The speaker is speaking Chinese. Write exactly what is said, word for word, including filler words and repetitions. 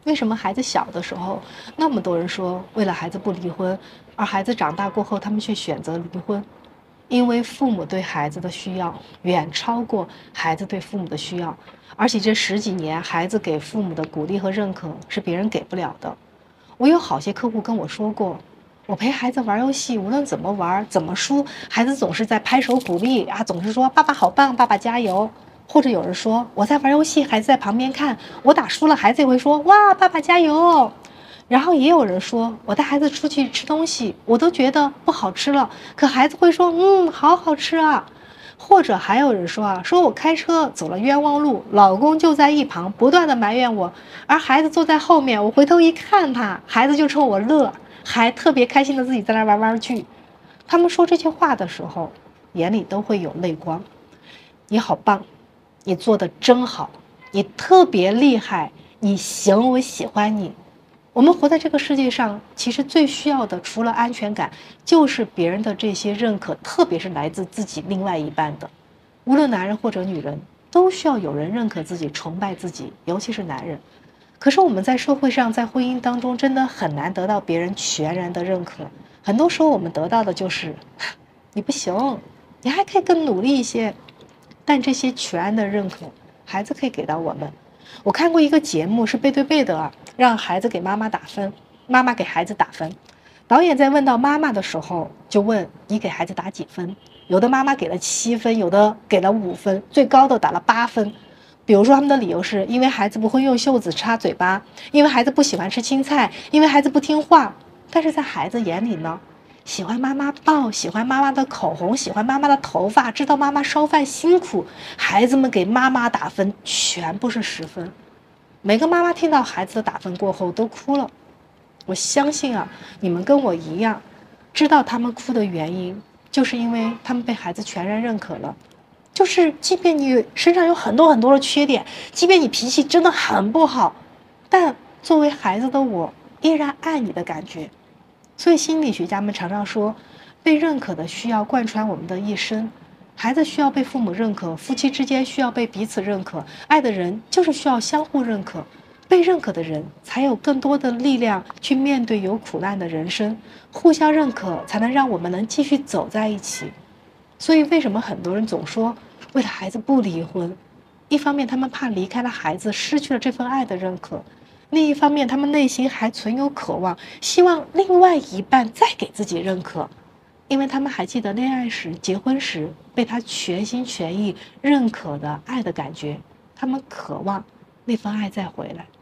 为什么孩子小的时候，那么多人说为了孩子不离婚，而孩子长大过后，他们却选择离婚？因为父母对孩子的需要远超过孩子对父母的需要，而且这十几年，孩子给父母的鼓励和认可是别人给不了的。我有好些客户跟我说过，我陪孩子玩游戏，无论怎么玩怎么输，孩子总是在拍手鼓励啊，总是说爸爸好棒，爸爸加油。或者有人说我在玩游戏，孩子在旁边看，我打输了，孩子也会说哇，爸爸加油。然后也有人说我带孩子出去吃东西，我都觉得不好吃了，可孩子会说嗯，好好吃啊。或者还有人说啊，说我开车走了冤枉路，老公就在一旁不断的埋怨我，而孩子坐在后面，我回头一看他，孩子就冲我乐，还特别开心的自己在那玩玩具。他们说这些话的时候，眼里都会有泪光。你好棒，你做的真好，你特别厉害，你行，我喜欢你。我们活在这个世界上，其实最需要的除了安全感，就是别人的这些认可，特别是来自自己另外一半的。无论男人或者女人，都需要有人认可自己，崇拜自己，尤其是男人。可是我们在社会上，在婚姻当中，真的很难得到别人全然的认可。很多时候我们得到的就是你不行，你还可以更努力一些。但这些全然的认可，孩子可以给到我们。我看过一个节目，是背对背的啊，让孩子给妈妈打分，妈妈给孩子打分。导演在问到妈妈的时候，就问你给孩子打几分？有的妈妈给了七分，有的给了五分，最高的打了八分。比如说他们的理由是因为孩子不会用袖子插嘴巴，因为孩子不喜欢吃青菜，因为孩子不听话。但是在孩子眼里呢，喜欢妈妈抱，喜欢妈妈的口红，喜欢妈妈的头发，知道妈妈烧饭辛苦，孩子们给妈妈打分全部是十分。每个妈妈听到孩子的打分过后都哭了。我相信啊，你们跟我一样，知道他们哭的原因，就是因为他们被孩子全然认可了。就是即便你身上有很多很多的缺点，即便你脾气真的很不好，但作为孩子的我依然爱你的感觉。所以心理学家们常常说，被认可的需要贯穿我们的一生。孩子需要被父母认可，夫妻之间需要被彼此认可，爱的人就是需要相互认可。被认可的人才有更多的力量去面对有苦难的人生，互相认可才能让我们能继续走在一起。所以为什么很多人总说为了孩子不离婚？一方面他们怕离开了孩子失去了这份爱的认可，另一方面他们内心还存有渴望，希望另外一半再给自己认可，因为他们还记得恋爱时结婚时被他全心全意认可的爱的感觉，他们渴望那份爱再回来。